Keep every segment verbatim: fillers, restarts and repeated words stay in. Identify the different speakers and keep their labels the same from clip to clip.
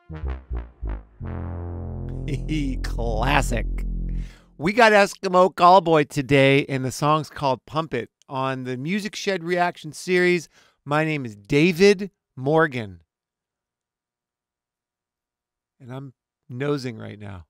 Speaker 1: Classic. We got Eskimo Callboy today, and the song's called Pump It on the Music Shed Reaction Series. My name is David Morgan, and I'm nosing right now.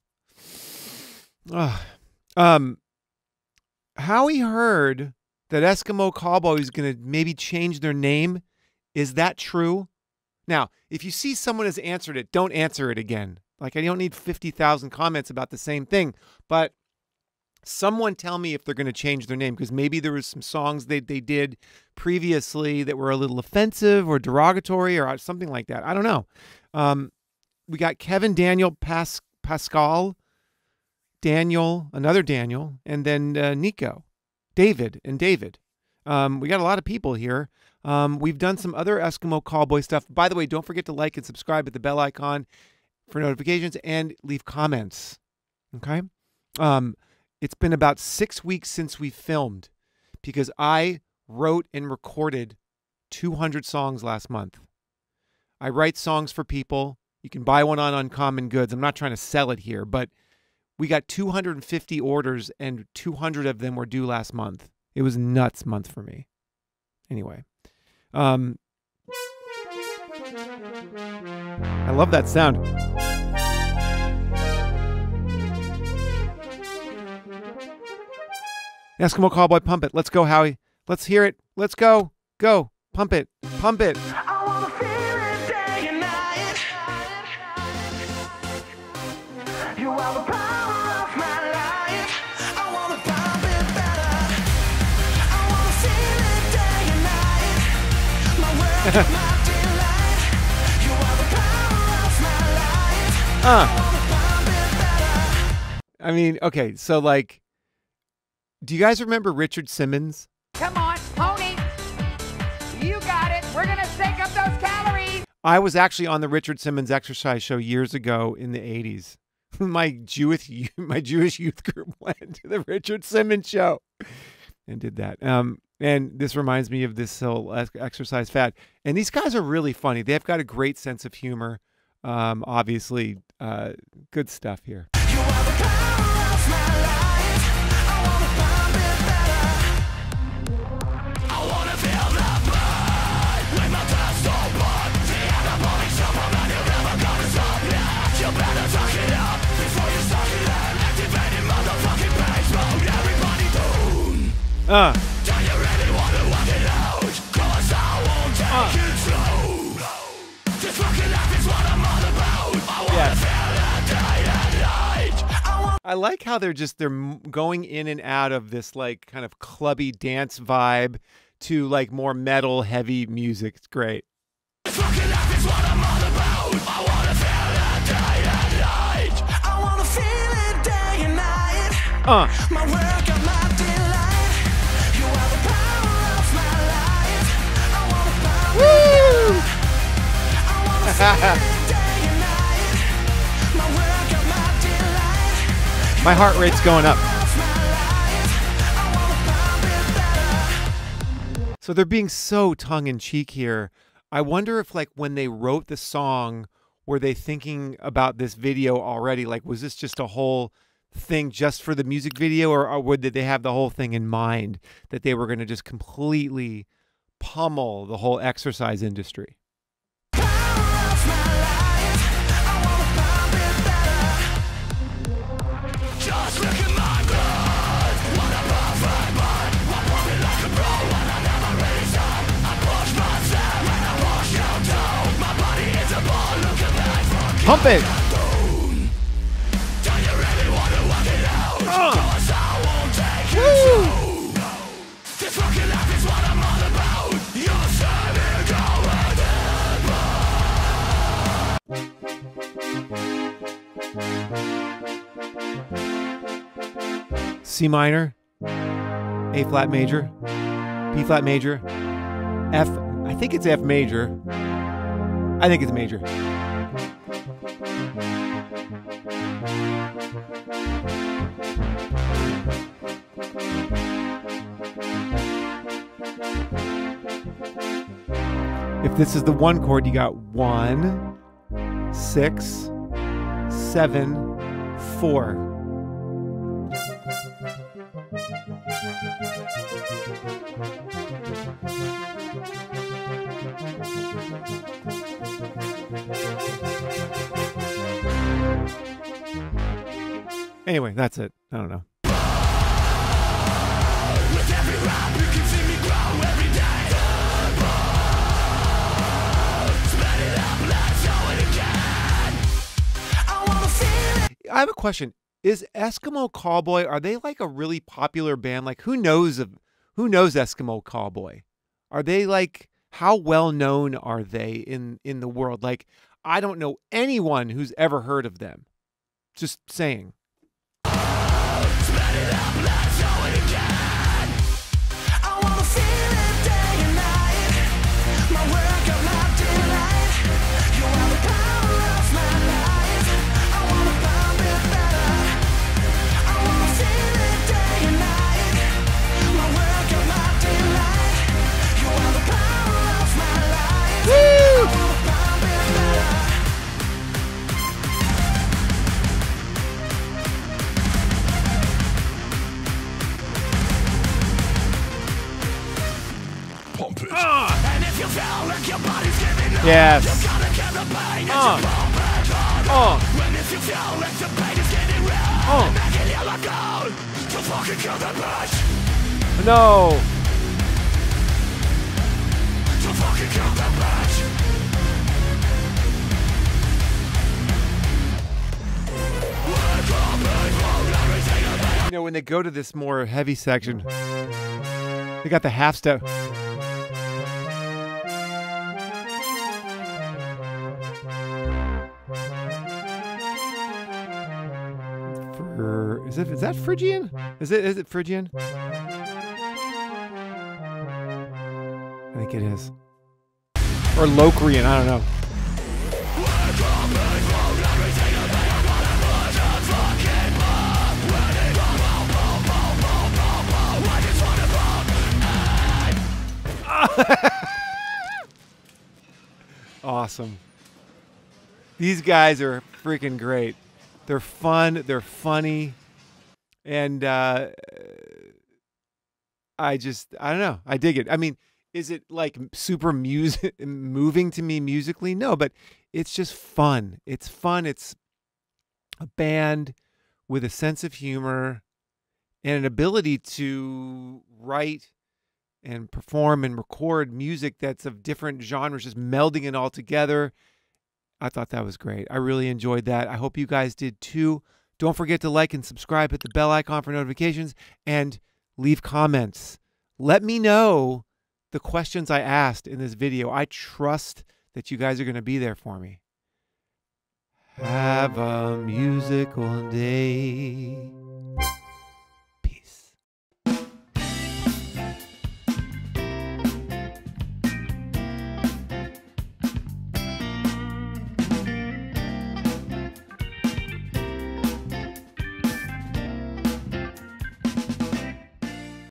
Speaker 1: Oh. Um, Howie heard that Eskimo Callboy is going to maybe change their name. Is that true? Now, if you see someone has answered it, don't answer it again. Like, I don't need fifty thousand comments about the same thing, but someone tell me if they're going to change their name, because maybe there was some songs they, they did previously that were a little offensive or derogatory or something like that. I don't know. Um, we got Kevin, Daniel, Pas Pascal, Daniel, another Daniel, and then uh, Nico, David, and David. Um, we got a lot of people here. Um, we've done some other Eskimo Callboy stuff. By the way, don't forget to like and subscribe at the bell icon for notifications and leave comments. Okay? Um, it's been about six weeks since we filmed because I wrote and recorded two hundred songs last month. I write songs for people. You can buy one on Uncommon Goods. I'm not trying to sell it here, but we got two hundred fifty orders and two hundred of them were due last month. It was a nuts month for me. Anyway. Um, I love that sound. Eskimo Callboy, pump it. Let's go, Howie. Let's hear it. Let's go. Go. Pump it. Pump it.
Speaker 2: I wanna feel it day and night. You are the power of my life. I wanna pump it better. I wanna feel it day and night. My world, my delight. You are the power of my life.
Speaker 1: Uh.
Speaker 2: I wanna pump it better.
Speaker 1: I mean, okay, so like, do you guys remember Richard Simmons?
Speaker 3: Come on, pony. You got it. We're going to stake up those calories.
Speaker 1: I was actually on the Richard Simmons exercise show years ago in the eighties. my Jewish my Jewish youth group went to the Richard Simmons show and did that. Um, and this reminds me of this whole exercise fad. And these guys are really funny. They've got a great sense of humor. Um, obviously, uh, good stuff here.
Speaker 2: You are the power of my life. I wanna pump it better. I wanna feel the blood when my thirst so blood. The other body suffer and you're never gonna stop that. You better suck it up before you suck it up. Activating motherfucking bass mode. Everybody tune.
Speaker 1: Uh.
Speaker 2: Do you really wanna work it out? Cause I won't take
Speaker 1: Uh.
Speaker 2: it slow. This fucking life is what I'm all about. I wanna
Speaker 1: Yes.
Speaker 2: feel it day and night. I wanna
Speaker 1: I like how they're just, they're m- going in and out of this like kind of clubby dance vibe to like more metal heavy music. It's great.
Speaker 2: This fucking life is what I'm all about. I wanna feel it day and night. I wanna feel it day and night.
Speaker 1: Uh.
Speaker 2: My work and my delight. You are the power of my life. I wanna pump it better. I wanna feel it day and night. My work and my delight.
Speaker 1: My heart rate's going up.
Speaker 2: Of my life. I wanna pump it better.
Speaker 1: So they're being so tongue-in-cheek here. I wonder if, like, when they wrote the song, were they thinking about this video already? Like, was this just a whole thing just for the music video, or, or would did they have the whole thing in mind that they were going to just completely pummel the whole exercise industry?
Speaker 2: Power of my life. I wanna pump it better. Just look at my blood. What a perfect mind. I pump it like a pro and I never really stop. I push myself and I push you down. My body is a ball. Look at me from
Speaker 1: Pump it!
Speaker 2: cartoon. Do you really wanna work it out?
Speaker 1: Uh.
Speaker 2: Cause I won't take it
Speaker 1: Woo.
Speaker 2: slow. This fucking life is what I'm all about. You're standing going
Speaker 1: C minor, A flat major, B flat major, F, I think it's F major. I think it's major. If this is the one chord, you got one, six, seven, four. Anyway, that's it. I don't know.
Speaker 2: With every rap, you can see me grow every day. Spit it up, let's show it again. I wanna feel it.
Speaker 1: I have a question. Is Eskimo Callboy, are they like a really popular band? Like who knows of who knows Eskimo Callboy? Are they like, how well known are they in in the world? Like I don't know anyone who's ever heard of them. Just saying.
Speaker 2: Spit it up, let's show it again. I wanna feel it day and night. My work of my delight. You are the power of my life. I wanna pump it better. I wanna feel it day and night. My work of my delight. You are the power of my life.
Speaker 1: Woo!
Speaker 2: I wanna pump it better. Pump it. And if you feel like your body's giving up,
Speaker 1: Yes.
Speaker 2: you gotta get the pain
Speaker 1: Uh.
Speaker 2: and you pump it hard.
Speaker 1: Uh.
Speaker 2: When if you feel like the pain is getting real,
Speaker 1: Uh.
Speaker 2: making you let go, to fucking kill the bitch,
Speaker 1: No.
Speaker 2: to fucking kill the bitch.
Speaker 1: You know, when they go to this more heavy section, they got the half step. For, is it is that Phrygian? Is it is it Phrygian? I think it is. Or Locrian, I don't know. Awesome. These guys are freaking great. They're fun. They're funny. And uh, I just, I don't know. I dig it. I mean, is it like super music moving to me musically? No, but it's just fun. It's fun. It's a band with a sense of humor and an ability to write and perform and record music that's of different genres, just melding it all together. I thought that was great. I really enjoyed that. I hope you guys did too. Don't forget to like and subscribe, hit the bell icon for notifications, and leave comments. Let me know the questions I asked in this video. I trust that you guys are going to be there for me. Have a musical day.